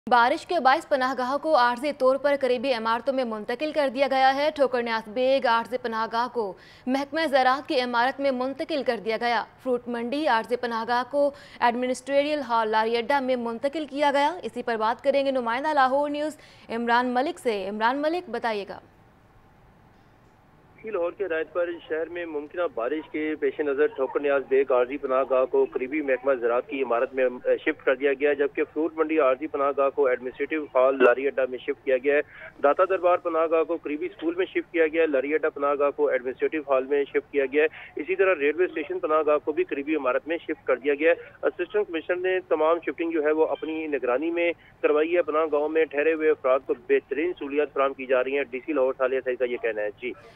बारिश के बायस पनाहगाह को आर्जी तौर पर करीबी इमारतों में मुंतकिल कर दिया गया है। ठोकर न्यास बेग आर्जी पनाहगाह को महकमा ज़राअत की इमारत में मुंतकिल कर दिया गया। फ्रूट मंडी आर्जी पनाहगाह को एडमिनिस्ट्रेटिव हॉल लारियड्डा में मुंतकिल किया गया। इसी पर बात करेंगे नुमाइंदा लाहौर न्यूज़ इमरान मलिक से। इमरान मलिक, बताइएगा। लाहौर के हिदायत पर शहर में मुमकिन बारिश के पेश नज़र ठोकर न्याज बेग आर्जी पनाहगाह को करीबी महकमा ज़राअत की इमारत में शिफ्ट कर दिया गया, जबकि फ्रूट मंडी आर्जी पनाहगाह को एडमिनिस्ट्रेटिव हॉल लारी अड्डा में शिफ्ट किया गया है। दाता दरबार पनाहगाह को करीबी स्कूल में शिफ्ट किया गया है। लारी अड्डा पनाहगाह को एडमिनिस्ट्रेटिव हॉल में शिफ्ट किया गया है। इसी तरह रेलवे स्टेशन पनाहगाह को भी करीबी इमारत में शिफ्ट कर दिया गया है। असिस्टेंट कमिश्नर ने तमाम शिफ्टिंग जो है वो अपनी निगरानी में करवाई है। पनाहगाहों में ठहरे हुए अफराद को बेहतरीन सहूलियत फराहम की जा रही है। DC लाहौर सालिया सईद का ये कहना है। जी।